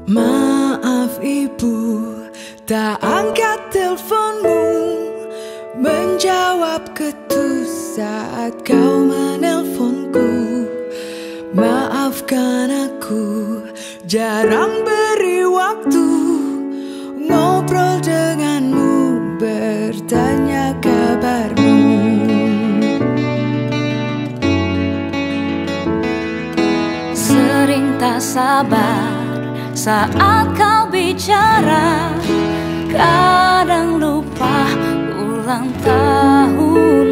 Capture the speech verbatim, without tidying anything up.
Maaf ibu, tak angkat teleponmu, menjawab ketus saat kau menelponku. Maafkan aku, jarang beri waktu ngobrol denganmu, bertanya kabarmu. Sering tak sabar saat kau bicara, kadang lupa ulang tahun.